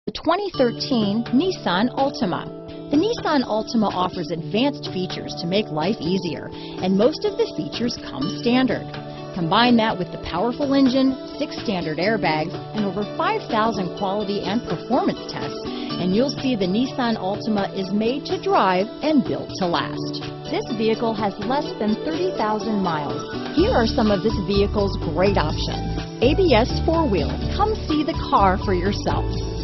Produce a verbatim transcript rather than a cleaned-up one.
The twenty thirteen Nissan Altima. The Nissan Altima offers advanced features to make life easier, and most of the features come standard. Combine that with the powerful engine, six standard airbags, and over five thousand quality and performance tests, and you'll see the Nissan Altima is made to drive and built to last. This vehicle has less than thirty thousand miles. Here are some of this vehicle's great options: A B S four-wheel. Come see the car for yourself.